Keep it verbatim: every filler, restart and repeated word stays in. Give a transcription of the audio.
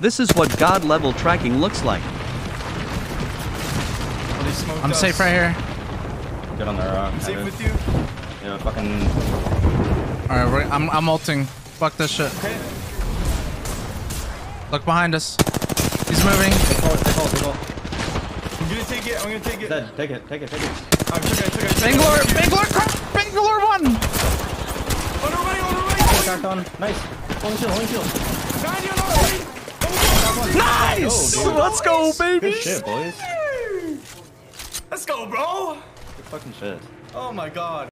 This is what God level tracking looks like. I'm us. safe right here. Get on there. Uh, I'm safe with you. Yeah, fucking. Alright, we're, I'm I'm ulting. Fuck this shit. Okay. Look behind us. He's moving. Take hold, take hold, take hold. I'm gonna take it. I'm gonna take it. Dead. Take it, take it, take it. I took it. I took it. Bangalore, Bangalore, Bangalore one. On the right, on the right. Cracked on. Nice. Holding shield, holding shield. Nine, you're not right. Nice! Go, Let's go, baby. Good shit, boys. Let's go, bro. Good fucking shit. Oh my god.